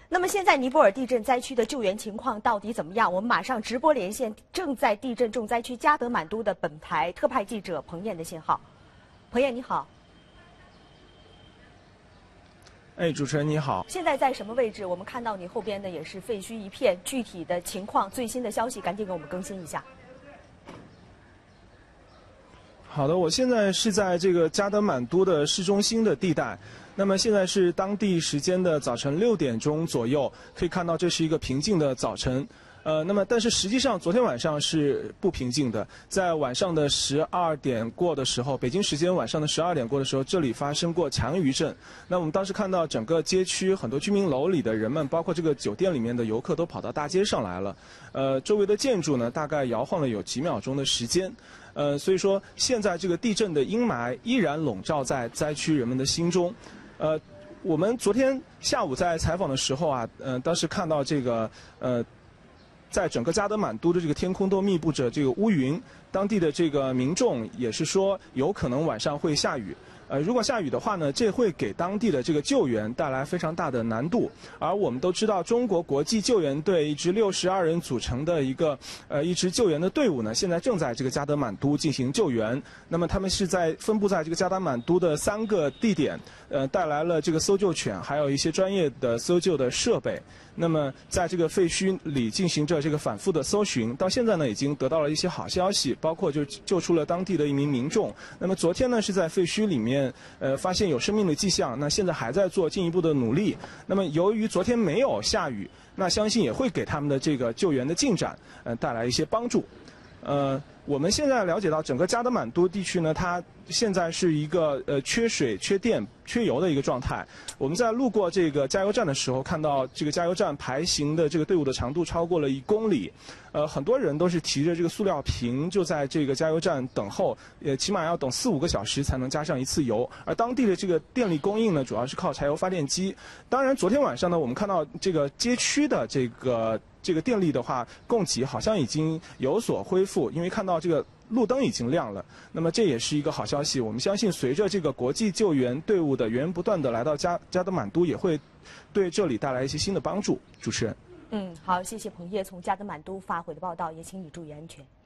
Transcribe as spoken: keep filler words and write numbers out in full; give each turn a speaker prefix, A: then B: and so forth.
A: 那么现在尼泊尔地震灾区的救援情况到底怎么样？我们马上直播连线正在地震重灾区加德满都的本台特派记者彭燕的信号。彭燕你好。
B: 哎，主持人你好。
A: 现在在什么位置？我们看到你后边的也是废墟一片，具体的情况、最新的消息，赶紧给我们更新一下。
B: 好的，我现在是在这个加德满都的市中心的地带。那么现在是当地时间的早晨六点钟左右，可以看到这是一个平静的早晨。呃，那么但是实际上昨天晚上是不平静的，在晚上的十二点过的时候，北京时间晚上的十二点过的时候，这里发生过强余震。那我们当时看到整个街区很多居民楼里的人们，包括这个酒店里面的游客都跑到大街上来了。呃，周围的建筑呢，大概摇晃了有几秒钟的时间。呃，所以说现在这个地震的阴霾依然笼罩在灾区人们的心中。呃，我们昨天下午在采访的时候啊，呃，当时看到这个呃。在整个加德满都的这个天空都密布着这个乌云，当地的这个民众也是说有可能晚上会下雨。呃，如果下雨的话呢，这会给当地的这个救援带来非常大的难度。而我们都知道，中国国际救援队一支六十二人组成的一个呃一支救援的队伍呢，现在正在这个加德满都进行救援。那么他们是在分布在这个加德满都的三个地点，呃，带来了这个搜救犬，还有一些专业的搜救的设备。那么在这个废墟里进行着这个反复的搜寻，到现在呢已经得到了一些好消息，包括就救出了当地的一名民众。那么昨天呢是在废墟里面呃发现有生命的迹象，那现在还在做进一步的努力。那么由于昨天没有下雨，那相信也会给他们的这个救援的进展呃带来一些帮助。呃，我们现在了解到整个加德满都地区呢，它现在是一个呃缺水、缺电、缺油的一个状态。我们在路过这个加油站的时候，看到这个加油站排行的这个队伍的长度超过了一公里，呃，很多人都是提着这个塑料瓶就在这个加油站等候，呃，起码要等四五个小时才能加上一次油。而当地的这个电力供应呢，主要是靠柴油发电机。当然，昨天晚上呢，我们看到这个街区的这个。这个电力的话，供给好像已经有所恢复，因为看到这个路灯已经亮了。那么这也是一个好消息。我们相信，随着这个国际救援队伍的源源不断的来到加加德满都，也会对这里带来一些新的帮助。主持人，
A: 嗯，好，谢谢彭烨从加德满都发回的报道，也请你注意安全。